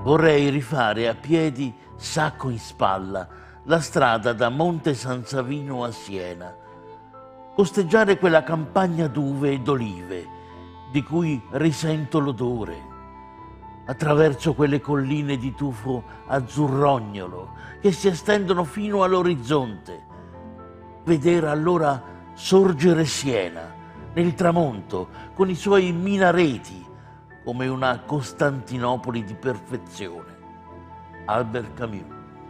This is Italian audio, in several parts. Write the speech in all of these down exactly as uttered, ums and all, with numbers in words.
Vorrei rifare a piedi, sacco in spalla, la strada da Monte San Savino a Siena, costeggiare quella campagna d'uve e d'olive di cui risento l'odore, attraverso quelle colline di tufo azzurrognolo che si estendono fino all'orizzonte, vedere allora sorgere Siena nel tramonto con i suoi minareti come una Costantinopoli di perfezione. Albert Camus.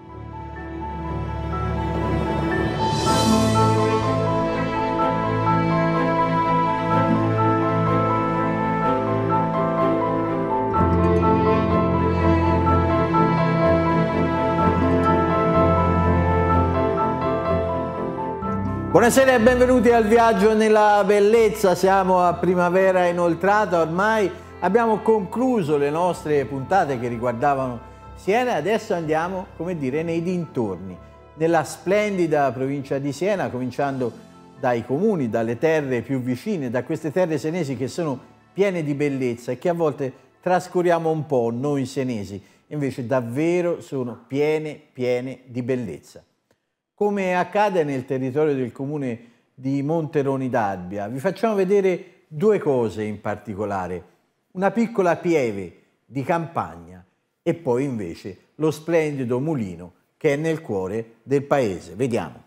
Buonasera e benvenuti al Viaggio nella Bellezza. Siamo a primavera inoltrata, ormai abbiamo concluso le nostre puntate che riguardavano Siena e adesso andiamo, come dire, nei dintorni, nella splendida provincia di Siena, cominciando dai comuni, dalle terre più vicine, da queste terre senesi che sono piene di bellezza e che a volte trascuriamo un po' noi senesi, invece davvero sono piene, piene di bellezza. Come accade nel territorio del comune di Monteroni d'Abbia, vi facciamo vedere due cose in particolare. Una piccola pieve di campagna e poi invece lo splendido mulino che è nel cuore del paese. Vediamo.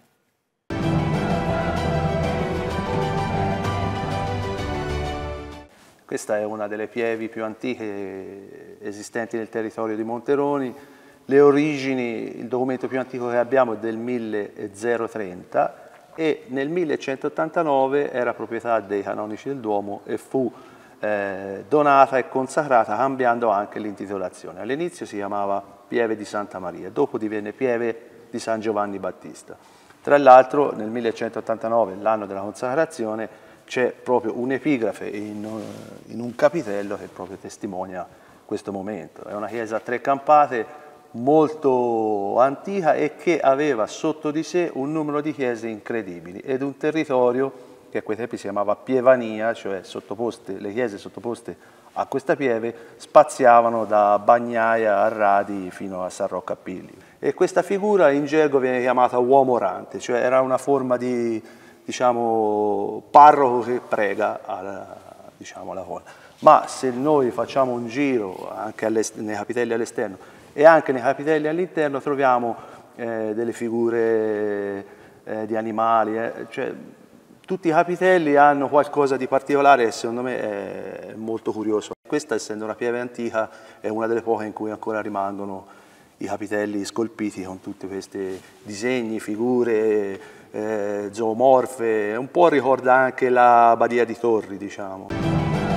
Questa è una delle pievi più antiche esistenti nel territorio di Monteroni. Le origini, il documento più antico che abbiamo è del milletrenta e nel millecentottantanove era proprietà dei canonici del Duomo e fu eh, donata e consacrata cambiando anche l'intitolazione. All'inizio si chiamava Pieve di Santa Maria, dopo divenne Pieve di San Giovanni Battista. Tra l'altro nel millecentottantanove, l'anno della consacrazione, c'è proprio un'epigrafe in, in un capitello che proprio testimonia questo momento. È una chiesa a tre campate, molto antica e che aveva sotto di sé un numero di chiese incredibili ed un territorio che a quei tempi si chiamava Pievania, cioè sottoposte, le chiese sottoposte a questa pieve spaziavano da Bagnaia a Radi fino a San Rocco a Pilli. E questa figura in gergo viene chiamata uomo orante, cioè era una forma di, diciamo, parroco che prega alla, diciamo, alla folla. Ma se noi facciamo un giro anche nei capitelli all'esterno e anche nei capitelli all'interno troviamo eh, delle figure eh, di animali, eh, cioè, tutti i capitelli hanno qualcosa di particolare e secondo me è molto curioso. Questa, essendo una pieve antica, è una delle poche in cui ancora rimangono i capitelli scolpiti con tutti questi disegni, figure eh, zoomorfe, un po' ricorda anche la Badia di Torri, diciamo.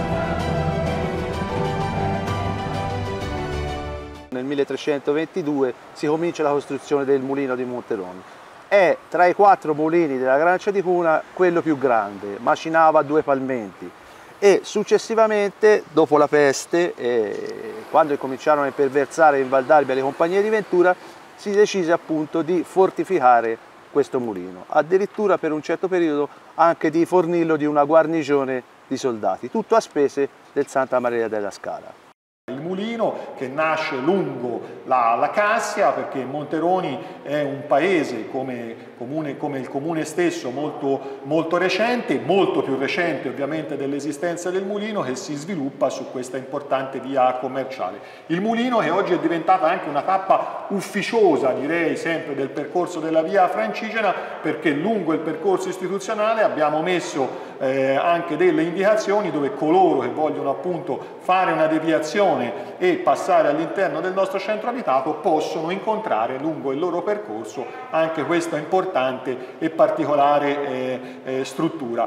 Nel milletrecentoventidue si comincia la costruzione del mulino di Monteroni. È tra i quattro mulini della Grancia di Cuna quello più grande, macinava due palmenti e successivamente, dopo la peste, eh, quando cominciarono a imperversare in Val d'Albia le compagnie di Ventura, si decise appunto di fortificare questo mulino, addirittura per un certo periodo anche di fornirlo di una guarnigione di soldati, tutto a spese del Santa Maria della Scala. Il mulino che nasce lungo la, la Cassia, perché Monteroni è un paese come, comune, come il comune stesso molto, molto recente, molto più recente ovviamente dell'esistenza del mulino, che si sviluppa su questa importante via commerciale. Il mulino che oggi è diventata anche una tappa ufficiosa, direi sempre, del percorso della via Francigena, perché lungo il percorso istituzionale abbiamo messo eh, anche delle indicazioni dove coloro che vogliono appunto fare una deviazione e passare all'interno del nostro centro abitato possono incontrare lungo il loro percorso anche questa importante e particolare eh, eh, struttura.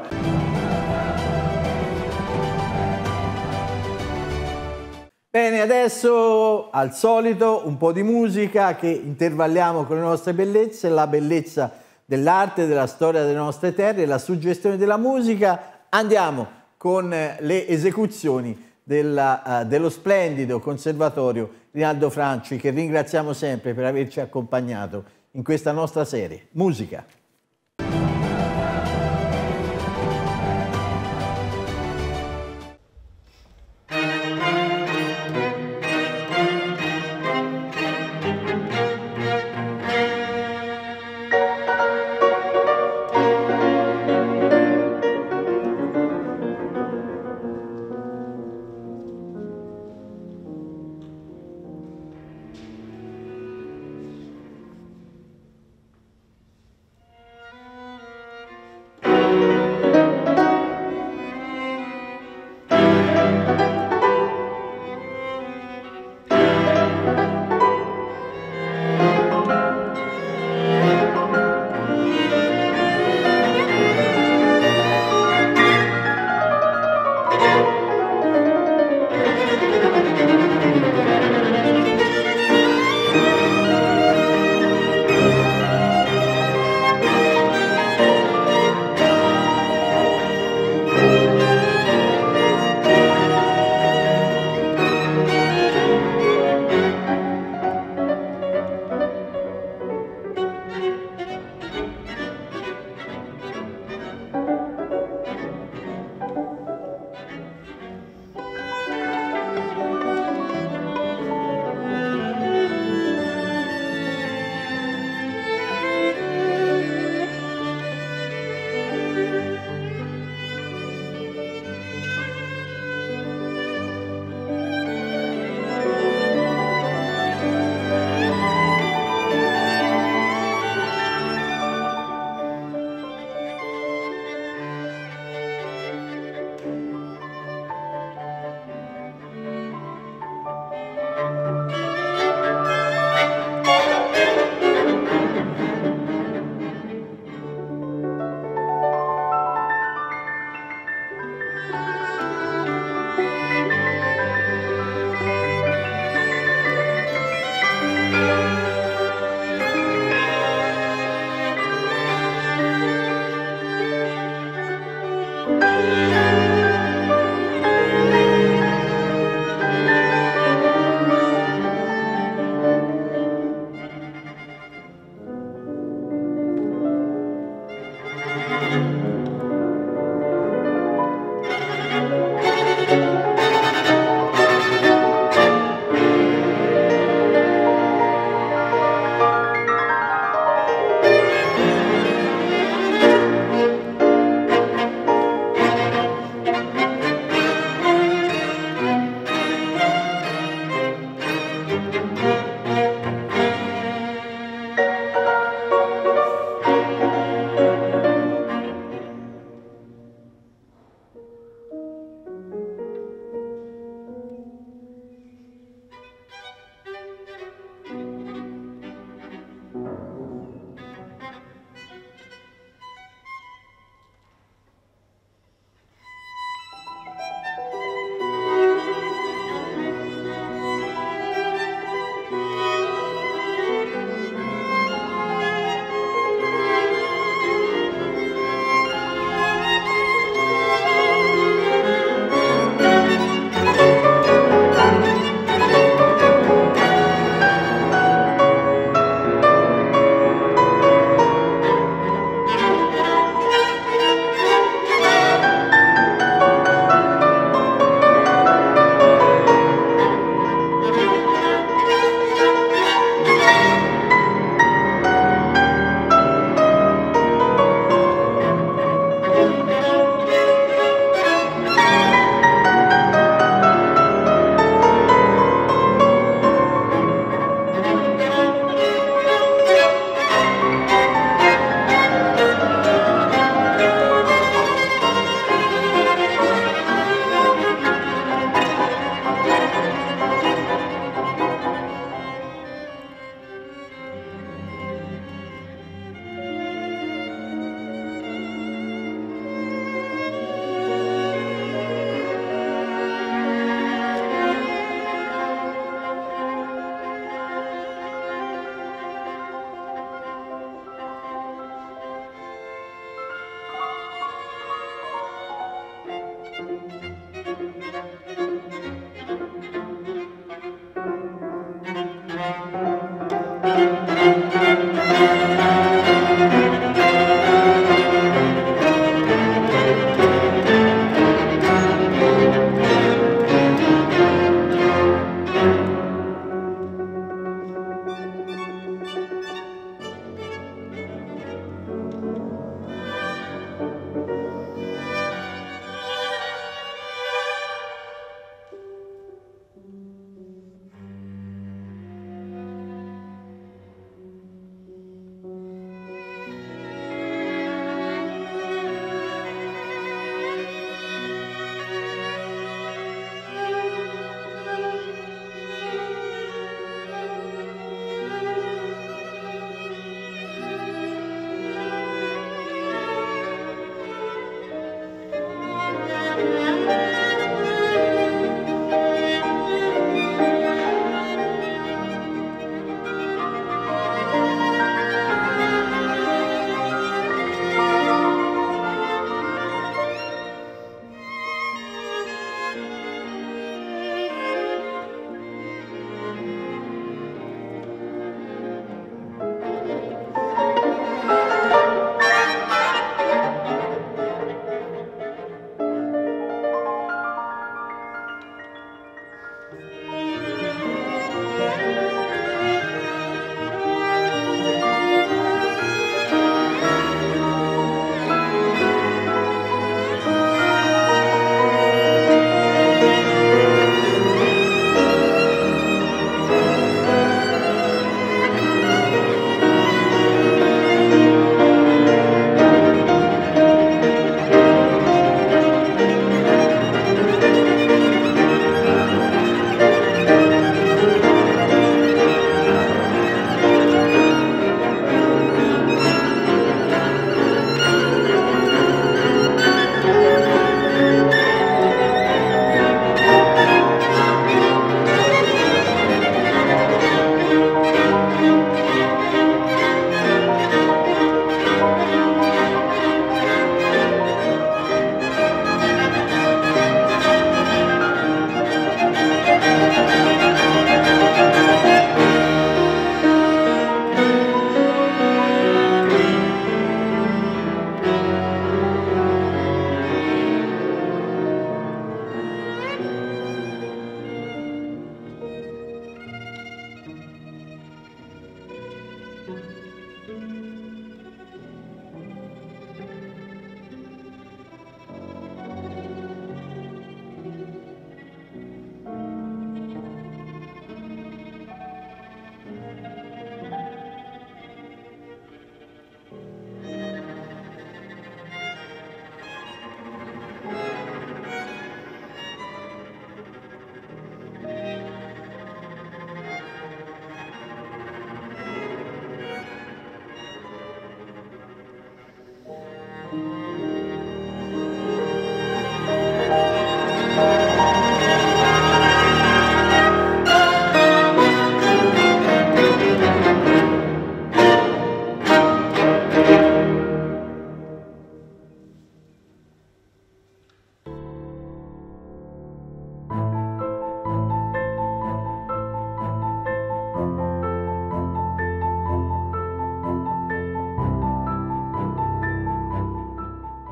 Bene, adesso al solito un po' di musica che intervalliamo con le nostre bellezze, la bellezza dell'arte, della storia delle nostre terre, la suggestione della musica. Andiamo con le esecuzioni Della, uh, dello splendido conservatorio Rinaldo Franci, che ringraziamo sempre per averci accompagnato in questa nostra serie. Musica.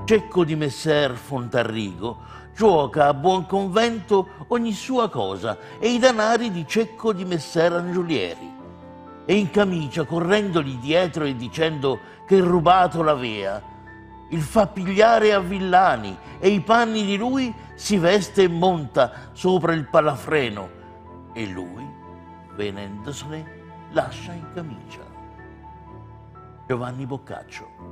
Cecco di Messer Fontarrigo giuoca a buon convento ogni sua cosa e i danari di Cecco di Messer Angiolieri. E in camicia, correndogli dietro e dicendo che rubato l'avea, il fa pigliare a villani e i panni di lui si veste e monta sopra il palafreno e lui, venendosene, lascia in camicia. Giovanni Boccaccio.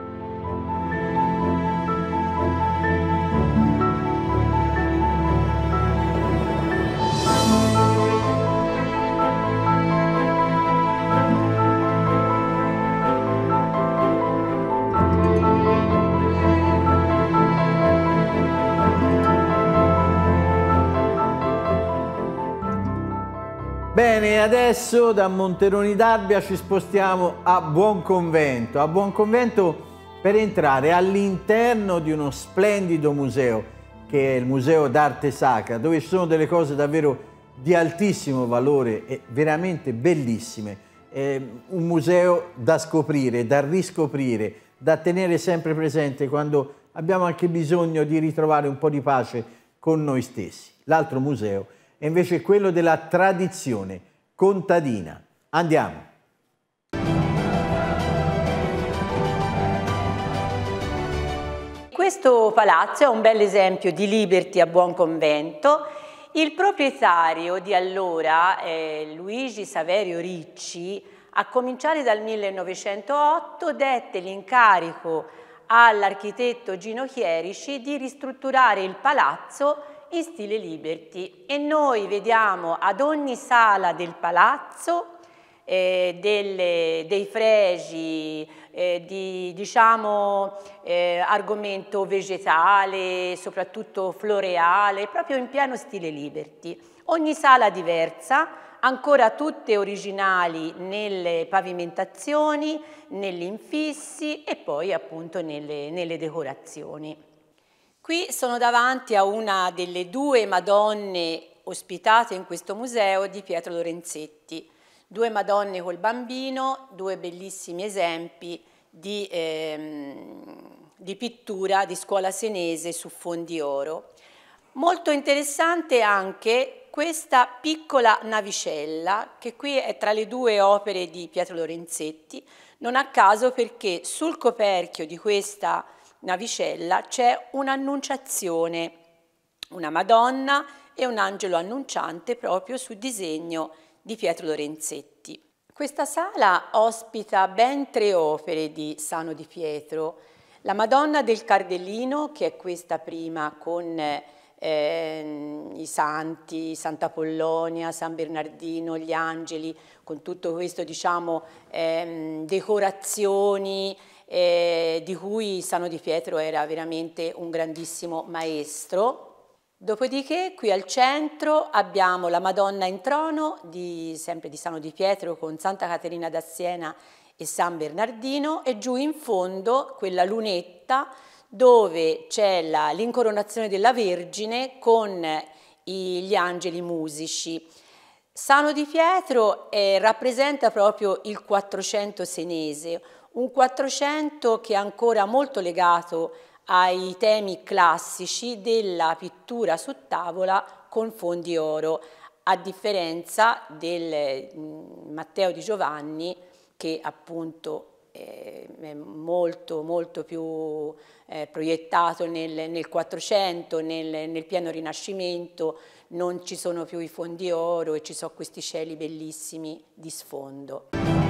Bene, adesso da Monteroni d'Arbia ci spostiamo a Buonconvento, a Buonconvento per entrare all'interno di uno splendido museo che è il Museo d'Arte Sacra, dove ci sono delle cose davvero di altissimo valore e veramente bellissime. È un museo da scoprire, da riscoprire, da tenere sempre presente quando abbiamo anche bisogno di ritrovare un po' di pace con noi stessi. L'altro museo è invece quello della tradizione contadina. Andiamo. Questo palazzo è un bel esempio di Liberty a Buonconvento. Il proprietario di allora, eh, Luigi Saverio Ricci, a cominciare dal millenovecentootto, dette l'incarico all'architetto Gino Chierici di ristrutturare il palazzo in stile Liberty, e noi vediamo ad ogni sala del palazzo eh, delle, dei fregi eh, di diciamo, eh, argomento vegetale, soprattutto floreale, proprio in pieno stile Liberty. Ogni sala diversa, ancora tutte originali nelle pavimentazioni, negli infissi e poi appunto nelle, nelle decorazioni. Qui sono davanti a una delle due Madonne ospitate in questo museo di Pietro Lorenzetti. Due Madonne col bambino, due bellissimi esempi di, ehm, di pittura di scuola senese su fondi oro. Molto interessante anche questa piccola navicella, che qui è tra le due opere di Pietro Lorenzetti, non a caso perché sul coperchio di questa navicella c'è un'annunciazione, una Madonna e un angelo annunciante proprio sul disegno di Pietro Lorenzetti. Questa sala ospita ben tre opere di Sano di Pietro: la Madonna del Cardellino, che è questa prima con eh, i santi, Santa Apollonia, San Bernardino, gli angeli, con tutto questo diciamo eh, decorazioni Eh, di cui Sano di Pietro era veramente un grandissimo maestro. Dopodiché qui al centro abbiamo la Madonna in trono, di, sempre di Sano di Pietro, con Santa Caterina da Siena e San Bernardino, e giù in fondo quella lunetta dove c'è l'incoronazione della Vergine con i, gli angeli musici. Sano di Pietro eh, rappresenta proprio il Quattrocento senese, un Quattrocento che è ancora molto legato ai temi classici della pittura su tavola con fondi oro, a differenza del Matteo di Giovanni, che appunto è molto, molto più eh, proiettato nel, nel Quattrocento, nel, nel pieno Rinascimento. Non ci sono più i fondi oro e ci sono questi cieli bellissimi di sfondo.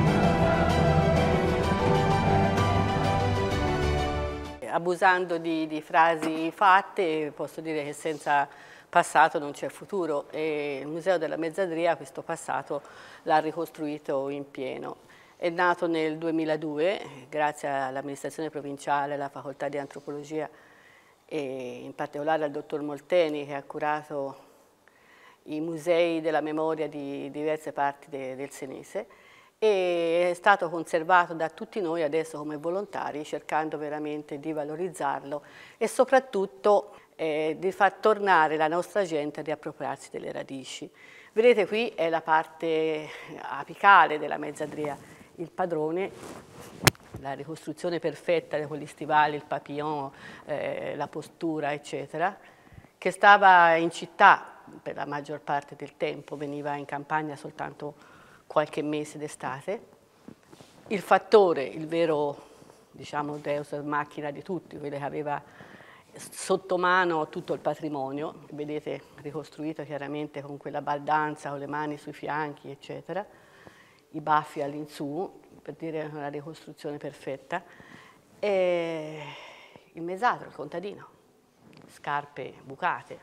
Abusando di, di frasi fatte, posso dire che senza passato non c'è futuro, e il Museo della Mezzadria questo passato l'ha ricostruito in pieno. È nato nel duemiladue grazie all'amministrazione provinciale, alla facoltà di antropologia e in particolare al dottor Molteni, che ha curato i musei della memoria di diverse parti de, del Senese, e è stato conservato da tutti noi adesso come volontari, cercando veramente di valorizzarlo e soprattutto eh, di far tornare la nostra gente a riappropriarsi delle radici. Vedete, qui è la parte apicale della Mezzadria, il padrone la ricostruzione perfetta di quegli stivali, il papillon, eh, la postura, eccetera, che stava in città per la maggior parte del tempo, veniva in campagna soltanto qualche mese d'estate. Il fattore, il vero, diciamo, deus ex machina di tutti, quello che aveva sotto mano tutto il patrimonio, vedete ricostruito chiaramente con quella baldanza, con le mani sui fianchi, eccetera, i baffi all'insù, per dire una ricostruzione perfetta, e il mesato, il contadino, scarpe bucate,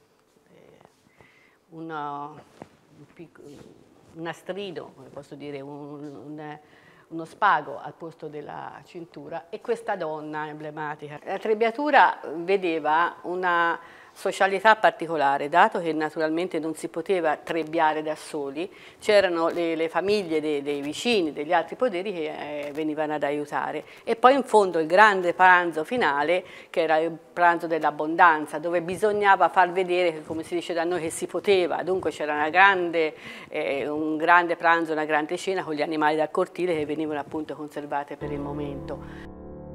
una, un, pic, un nastrino, come posso dire, un, un, uno spago al posto della cintura, e questa donna emblematica. La trebbiatura vedeva una socialità particolare, dato che naturalmente non si poteva trebbiare da soli, c'erano le, le famiglie dei, dei vicini, degli altri poderi che eh, venivano ad aiutare, e poi in fondo il grande pranzo finale, che era il pranzo dell'abbondanza, dove bisognava far vedere che, come si dice da noi, che si poteva, dunque c'era eh, un grande pranzo, una grande cena con gli animali dal cortile che venivano appunto conservate per il momento.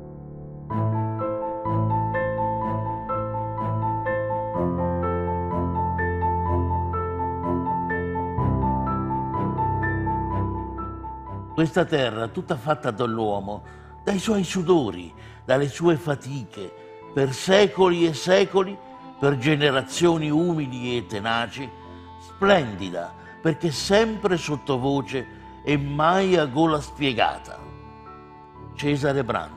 Questa terra, tutta fatta dall'uomo, dai suoi sudori, dalle sue fatiche, per secoli e secoli, per generazioni umili e tenaci, splendida, perché sempre sottovoce e mai a gola spiegata. Cesare Brandi.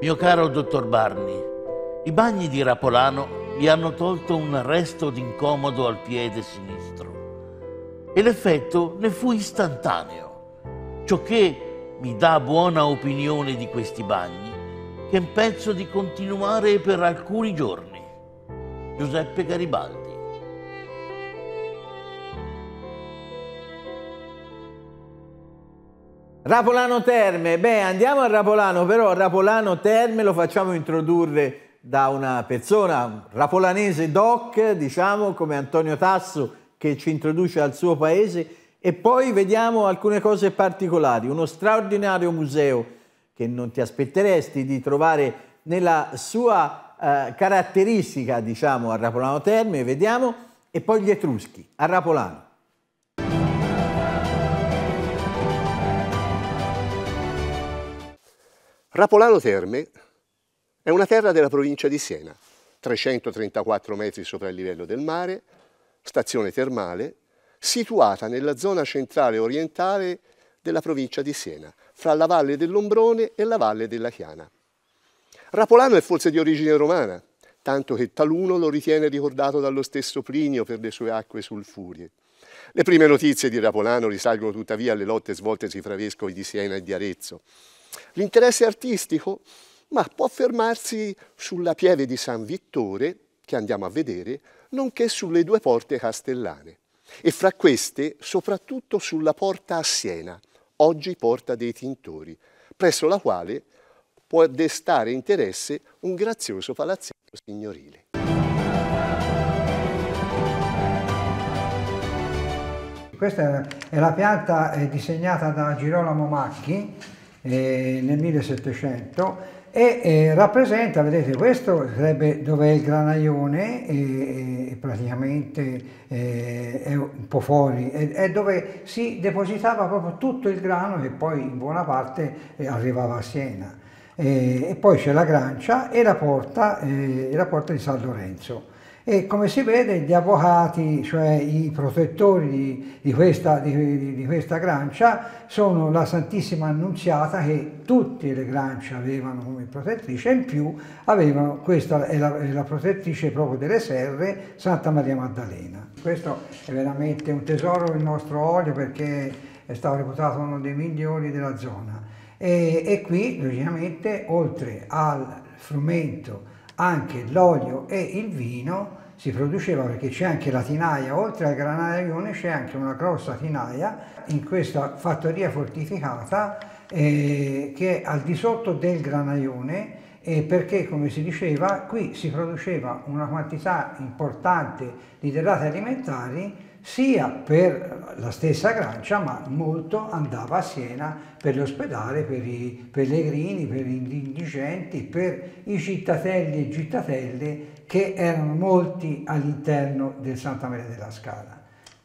Mio caro dottor Barni, i bagni di Rapolano mi hanno tolto un resto d'incomodo al piede sinistro e l'effetto ne fu istantaneo, ciòché mi dà buona opinione di questi bagni che penso di continuare per alcuni giorni. Giuseppe Garibaldi. Rapolano Terme, beh andiamo a Rapolano, però Rapolano Terme lo facciamo introdurre da una persona, un rapolanese doc, diciamo, come Antonio Tasso, che ci introduce al suo paese, e poi vediamo alcune cose particolari, uno straordinario museo che non ti aspetteresti di trovare nella sua eh, caratteristica, diciamo, a Rapolano Terme, vediamo, e poi gli Etruschi, a Rapolano. Rapolano Terme è una terra della provincia di Siena, trecentotrentaquattro metri sopra il livello del mare, stazione termale, situata nella zona centrale orientale della provincia di Siena, fra la Valle dell'Ombrone e la Valle della Chiana. Rapolano è forse di origine romana, tanto che taluno lo ritiene ricordato dallo stesso Plinio per le sue acque sulfurie. Le prime notizie di Rapolano risalgono tuttavia alle lotte svoltesi fra vescovi di Siena e di Arezzo. L'interesse artistico, ma può fermarsi sulla pieve di San Vittore, che andiamo a vedere, nonché sulle due porte castellane, e fra queste soprattutto sulla porta a Siena, oggi Porta dei Tintori, presso la quale può destare interesse un grazioso palazzetto signorile. Questa è la pianta disegnata da Girolamo Macchi eh, nel millesettecento e eh, rappresenta, vedete, questo sarebbe dove è il granaione e, e praticamente eh, è un po' fuori, è, è dove si depositava proprio tutto il grano che poi in buona parte eh, arrivava a Siena. E, e poi c'è la Grancia e la porta, eh, la porta di San Lorenzo. E come si vede gli avvocati, cioè i protettori di, di, questa, di, di questa Grancia, sono la Santissima Annunziata, che tutte le Grance avevano come protettrice, e in più avevano, questa è la, è la protettrice proprio delle serre, Santa Maria Maddalena. Questo è veramente un tesoro il nostro olio, perché è stato reputato uno dei migliori della zona. E, e qui logicamente oltre al frumento anche l'olio e il vino si produceva, perché c'è anche la tinaia, oltre al granaione c'è anche una grossa tinaia in questa fattoria fortificata eh, che è al di sotto del granaione, eh, perché come si diceva qui si produceva una quantità importante di derrate alimentari sia per la stessa Grancia, ma molto andava a Siena per l'ospedale, per i pellegrini, per gli indigenti, per i cittatelli e cittatelle che erano molti all'interno del Santa Maria della Scala.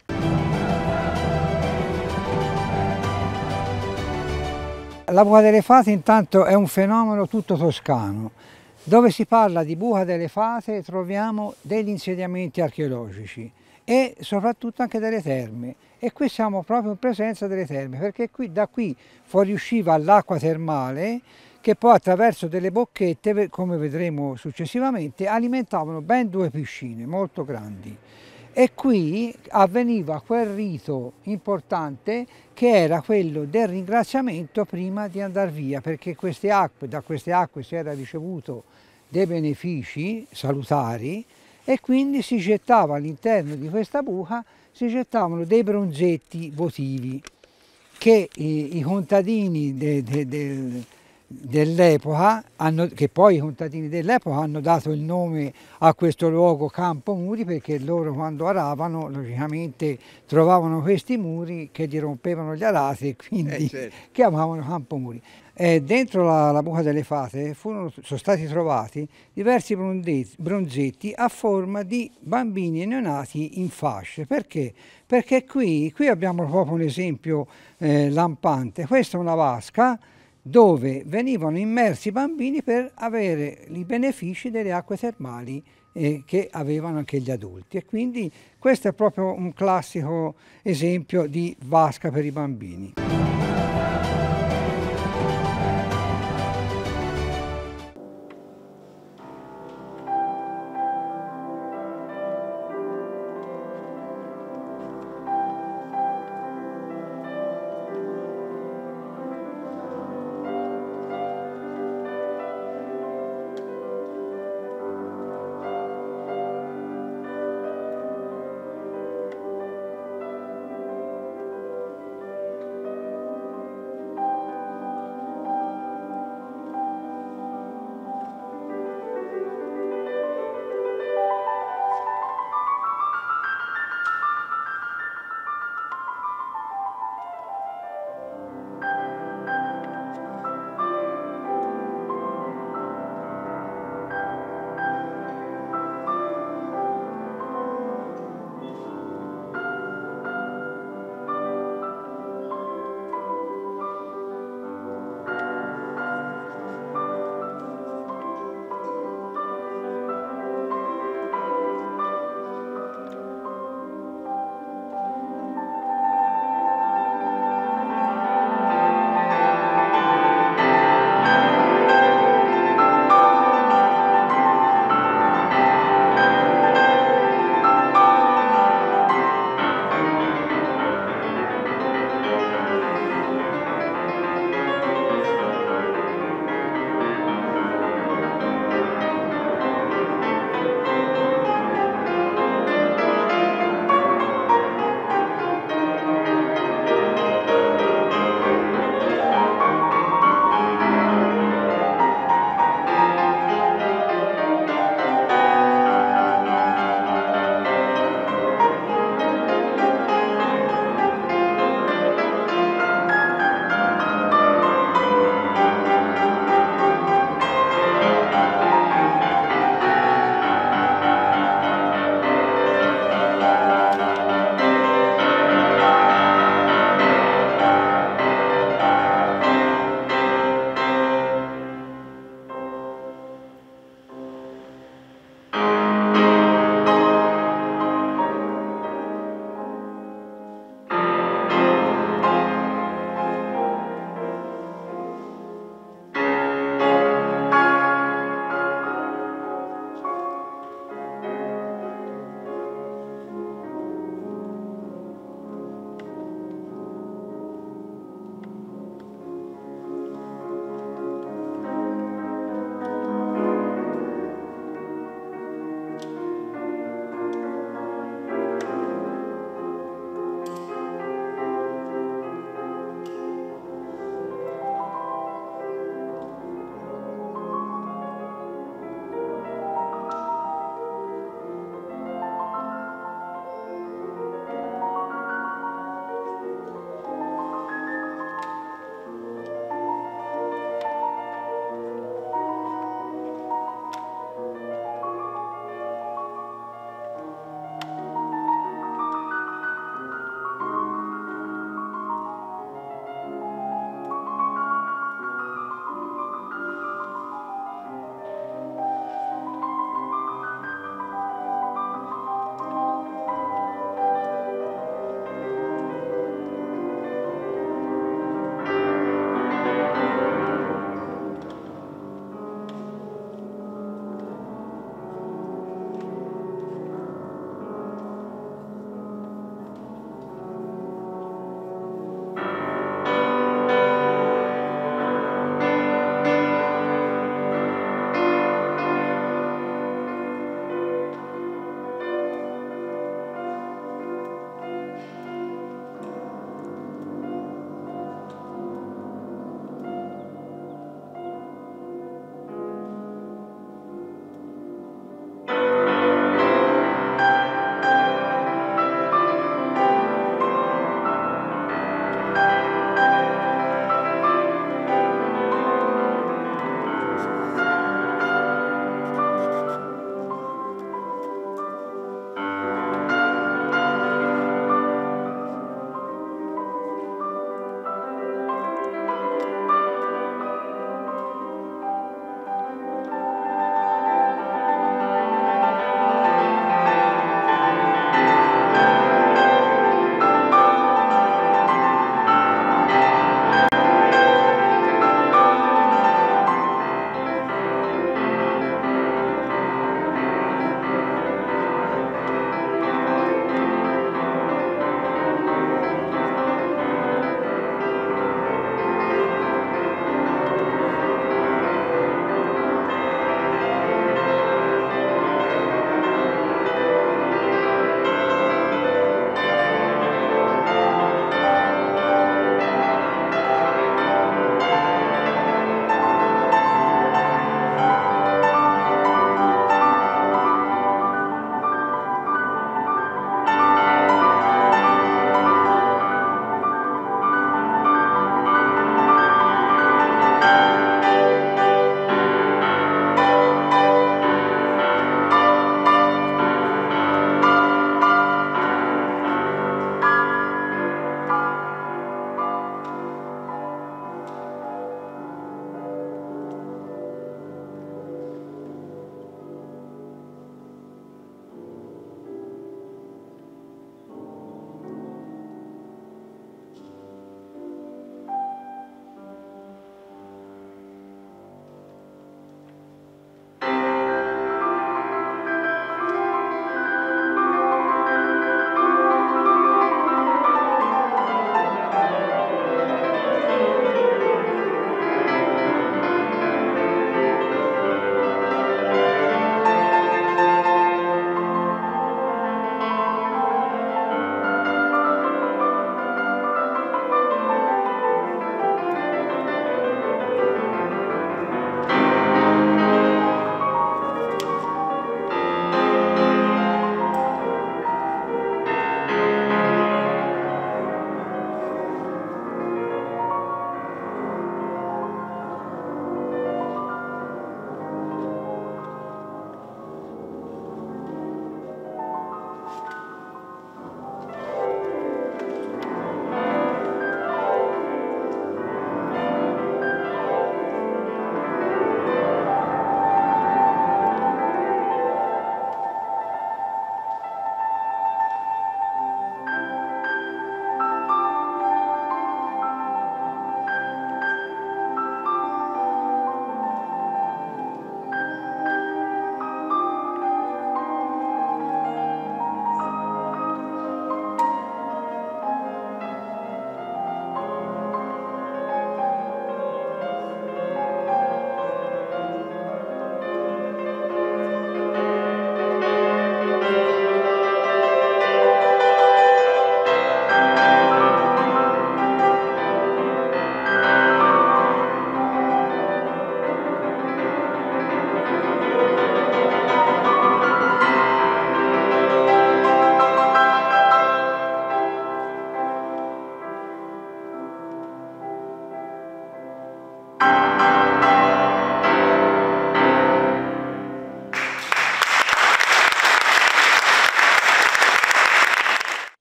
La Buca delle Fate intanto è un fenomeno tutto toscano. Dove si parla di Buca delle Fate troviamo degli insediamenti archeologici e soprattutto anche delle terme, e qui siamo proprio in presenza delle terme, perché qui, da qui fuoriusciva l'acqua termale che poi attraverso delle bocchette, come vedremo successivamente, alimentavano ben due piscine molto grandi, e qui avveniva quel rito importante che era quello del ringraziamento prima di andare via, perché queste acque, da queste acque si era ricevuto dei benefici salutari, e quindi si gettava all'interno di questa buca, si gettavano dei bronzetti votivi che i, i contadini de, de, de, dell'epoca, che poi i contadini dell'epoca hanno dato il nome a questo luogo Campo Muri, perché loro quando aravano logicamente trovavano questi muri che gli rompevano gli arati e quindi eh, certo. chiamavano Campo Muri. Eh, dentro la, la Buca delle Fate furono, sono stati trovati diversi bronzetti a forma di bambini neonati in fasce. Perché? Perché qui, qui abbiamo proprio un esempio eh, lampante. Questa è una vasca dove venivano immersi i bambini per avere i benefici delle acque termali eh, che avevano anche gli adulti. E quindi questo è proprio un classico esempio di vasca per i bambini.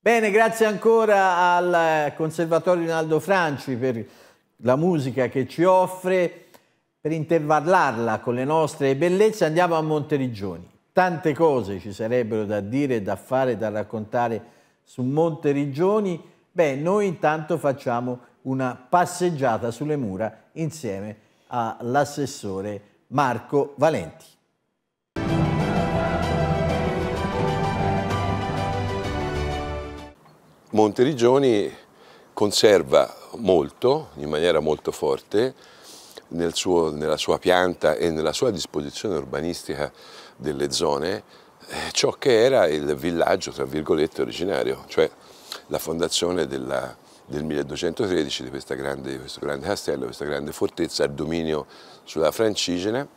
Bene, grazie ancora al Conservatorio Rinaldo Franci per la musica che ci offre. Per intervallarla con le nostre bellezze andiamo a Monteriggioni. Tante cose ci sarebbero da dire, da fare, da raccontare su Monteriggioni. Beh, noi intanto facciamo una passeggiata sulle mura insieme all'assessore Marco Valenti. Monteriggioni conserva molto, in maniera molto forte, nel suo, nella sua pianta e nella sua disposizione urbanistica delle zone, eh, ciò che era il villaggio, tra virgolette, originario, cioè la fondazione della, del milleduecentotredici di, questa grande, di questo grande castello, questa grande fortezza, il dominio sulla Francigena,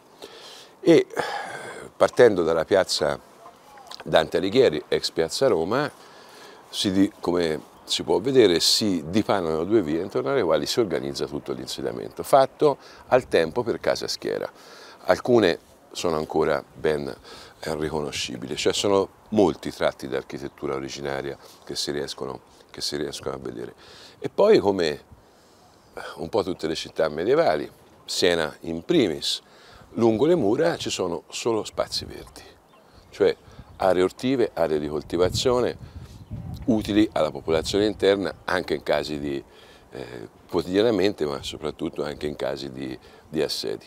e partendo dalla piazza Dante Alighieri, ex piazza Roma, si di, come si può vedere, si dipanano due vie intorno alle quali si organizza tutto l'insediamento, fatto al tempo per Casa Schiera. Alcune sono ancora ben riconoscibili, cioè sono molti tratti di architettura originaria che si riescono, che si riescono a vedere. E poi, come un po' tutte le città medievali, Siena in primis, lungo le mura ci sono solo spazi verdi, cioè aree ortive, aree di coltivazione, utili alla popolazione interna anche in casi di, eh, quotidianamente, ma soprattutto anche in casi di, di assedi.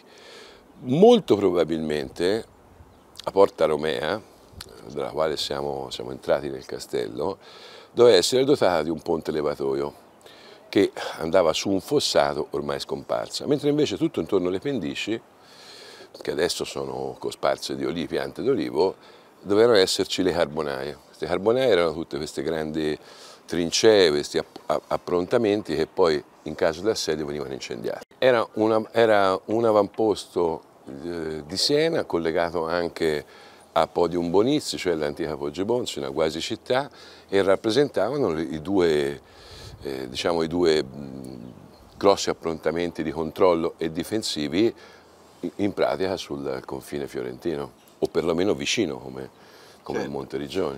Molto probabilmente a Porta Romea, dalla quale siamo, siamo entrati nel castello, doveva essere dotata di un ponte levatoio che andava su un fossato ormai scomparsa, mentre invece tutto intorno alle pendici, che adesso sono cosparse di olivi, piante d'olivo, dovevano esserci le carbonaie. Queste carbonaie erano tutte queste grandi trincee, questi approntamenti che poi in caso di assedio venivano incendiati. Era, una, era un avamposto eh, di Siena collegato anche a Podium Bonizzi, cioè l'antica Poggio Bonzi, una quasi città, e rappresentavano i due, eh, diciamo, i due mh, grossi approntamenti di controllo e difensivi in pratica sul confine fiorentino, o perlomeno vicino come, come certo. Monteriggioni.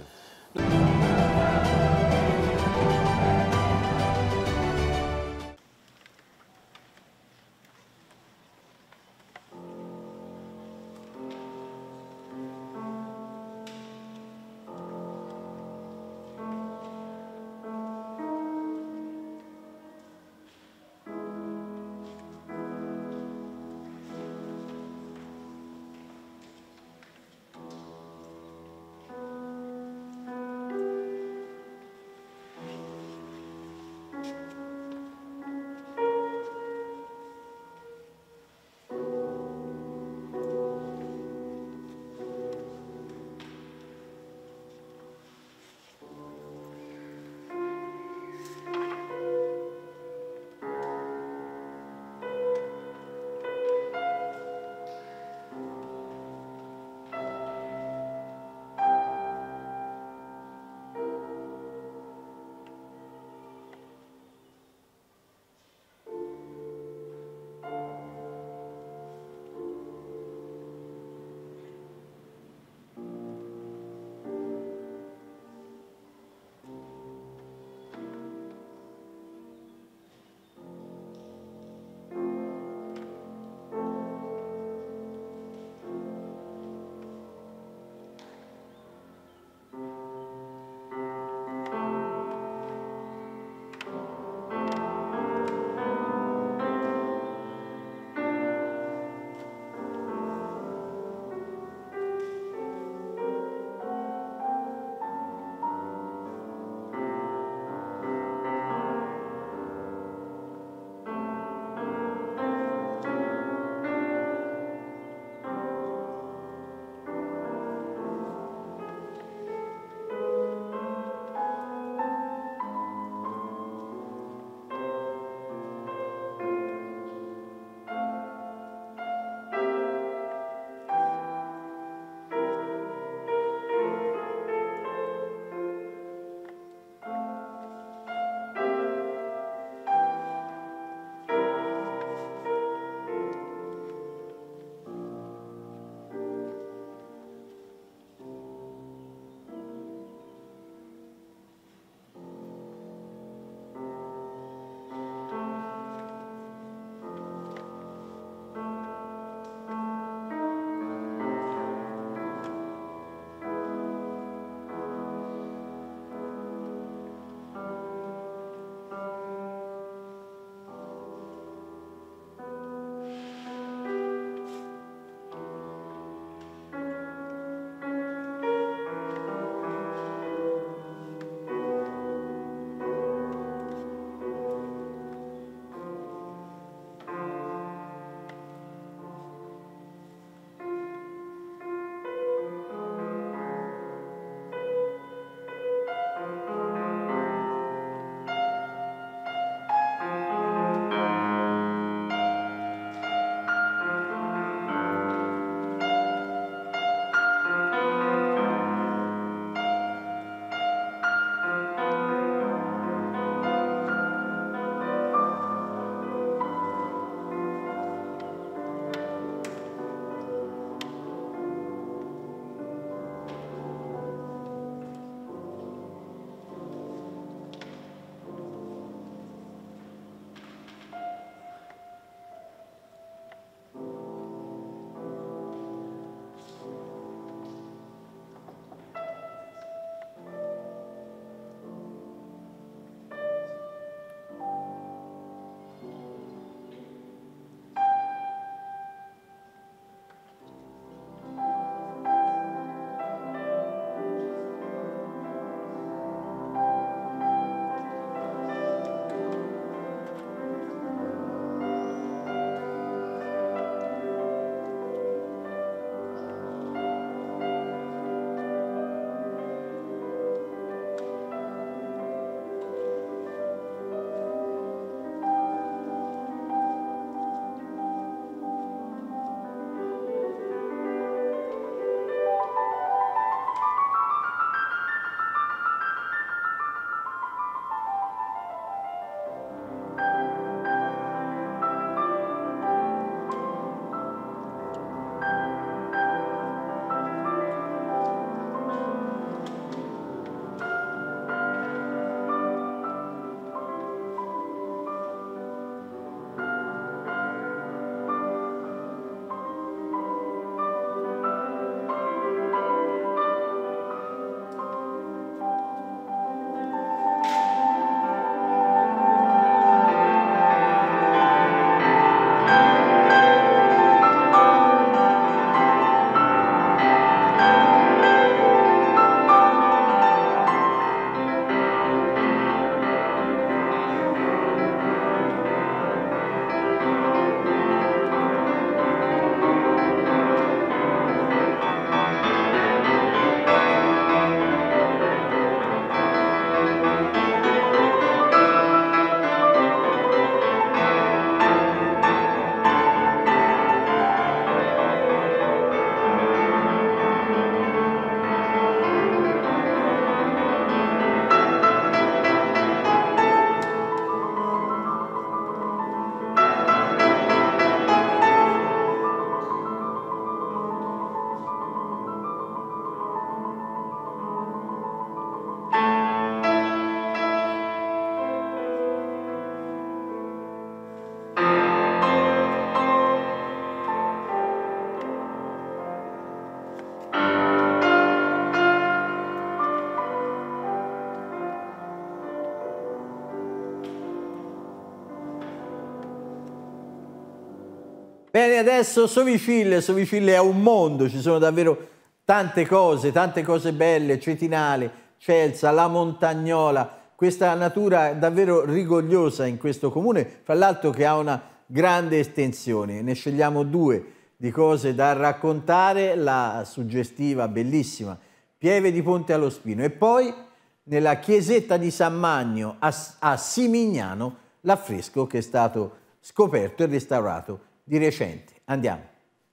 Bene, adesso Sovicille, Sovicille è un mondo, ci sono davvero tante cose, tante cose belle, Cetinale, Celsa, la Montagnola, questa natura davvero rigogliosa in questo comune, fra l'altro che ha una grande estensione. Ne scegliamo due di cose da raccontare, la suggestiva, bellissima, Pieve di Ponte allo Spino, e poi nella chiesetta di San Magno a, a Simignano l'affresco che è stato scoperto e restaurato di recente. Andiamo.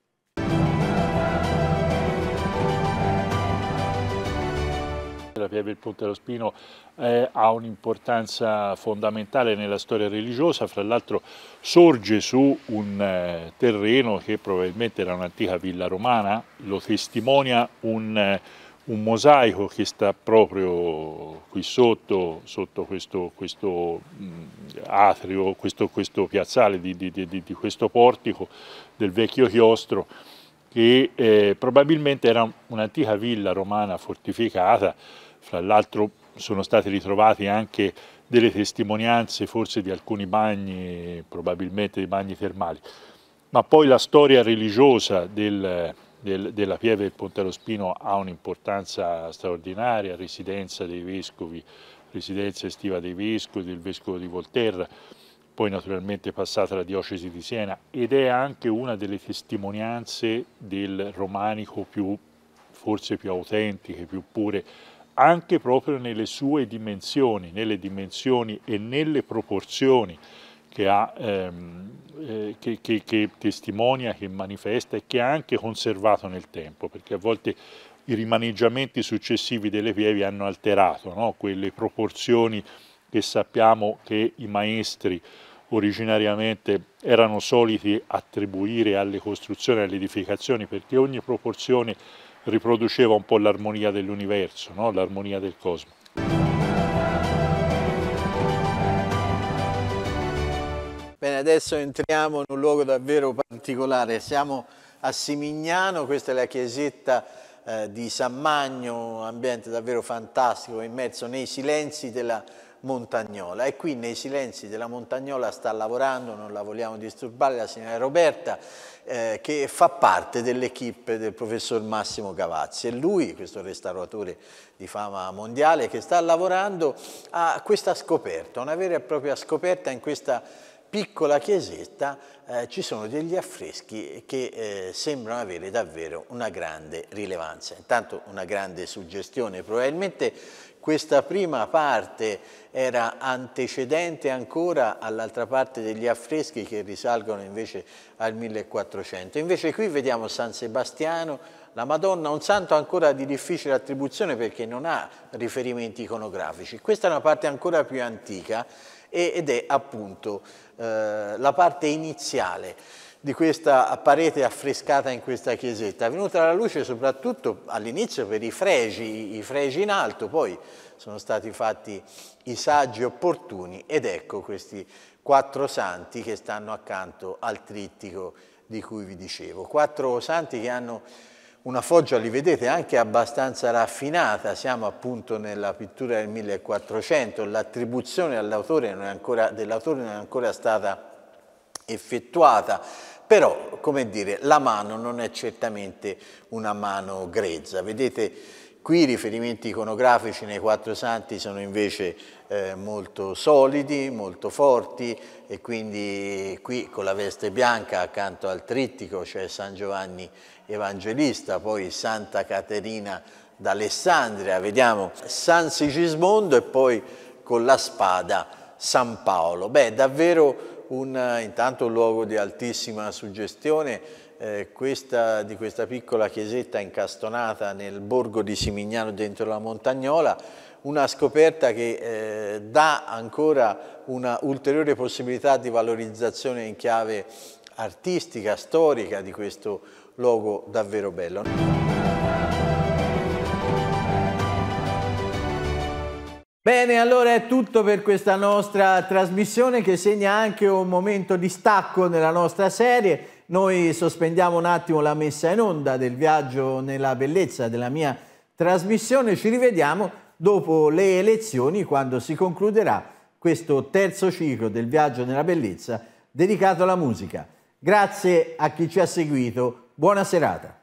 La Pieve del Ponte allo Spino eh, ha un'importanza fondamentale nella storia religiosa, fra l'altro sorge su un eh, terreno che probabilmente era un'antica villa romana, lo testimonia un, eh, un mosaico che sta proprio qui sotto, sotto questo, questo mh, atrio, questo, questo piazzale di, di, di, di questo portico del vecchio chiostro, che eh, probabilmente era un'antica villa romana fortificata. Fra l'altro sono state ritrovate anche delle testimonianze forse di alcuni bagni, probabilmente dei bagni termali, ma poi la storia religiosa del, del, della Pieve del Ponte allo Spino ha un'importanza straordinaria, residenza dei vescovi, residenza estiva dei vescovi, del vescovo di Volterra, poi naturalmente è passata alla diocesi di Siena, ed è anche una delle testimonianze del romanico più, forse più autentiche, più pure, anche proprio nelle sue dimensioni, nelle dimensioni e nelle proporzioni che, ha, ehm, eh, che, che, che testimonia, che manifesta e che ha anche conservato nel tempo, perché a volte i rimaneggiamenti successivi delle pievi hanno alterato, no? Quelle proporzioni che sappiamo che i maestri originariamente erano soliti attribuire alle costruzioni e alle edificazioni, perché ogni proporzione riproduceva un po' l'armonia dell'universo, no? L'armonia del cosmo. Bene, adesso entriamo in un luogo davvero particolare. Siamo a Simignano, questa è la chiesetta eh, di San Magno, ambiente davvero fantastico, immerso nei silenzi della Montagnola. E qui nei silenzi della Montagnola sta lavorando, non la vogliamo disturbare, la signora Roberta, eh, che fa parte dell'equipe del professor Massimo Cavazzi. E lui, questo restauratore di fama mondiale, che sta lavorando a questa scoperta, una vera e propria scoperta in questa piccola chiesetta. Eh, ci sono degli affreschi che eh, sembrano avere davvero una grande rilevanza. Intanto una grande suggestione, probabilmente questa prima parte era antecedente ancora all'altra parte degli affreschi che risalgono invece al millequattrocento. Invece qui vediamo San Sebastiano, la Madonna, un santo ancora di difficile attribuzione perché non ha riferimenti iconografici. Questa è una parte ancora più antica ed è appunto eh, la parte iniziale di questa parete affrescata in questa chiesetta, venuta alla luce soprattutto all'inizio per i fregi, i fregi in alto, poi sono stati fatti i saggi opportuni ed ecco questi quattro santi che stanno accanto al trittico di cui vi dicevo. Quattro santi che hanno una foggia, li vedete, anche abbastanza raffinata, siamo appunto nella pittura del millequattrocento, l'attribuzione dell'autore non è ancora stata effettuata, però, come dire, la mano non è certamente una mano grezza. Vedete, qui i riferimenti iconografici nei quattro santi sono invece eh, molto solidi, molto forti, e quindi qui con la veste bianca accanto al trittico c'è San Giovanni Evangelista, poi Santa Caterina d'Alessandria, vediamo San Sigismondo e poi con la spada San Paolo. Beh, davvero un, intanto un luogo di altissima suggestione, eh, questa, di questa piccola chiesetta incastonata nel borgo di Simignano dentro la Montagnola, una scoperta che eh, dà ancora una ulteriore possibilità di valorizzazione in chiave artistica, storica di questo luogo davvero bello. Bene, allora è tutto per questa nostra trasmissione che segna anche un momento di stacco nella nostra serie. Noi sospendiamo un attimo la messa in onda del viaggio nella bellezza della mia trasmissione. Ci rivediamo dopo le elezioni, quando si concluderà questo terzo ciclo del viaggio nella bellezza dedicato alla musica. Grazie a chi ci ha seguito, buona serata.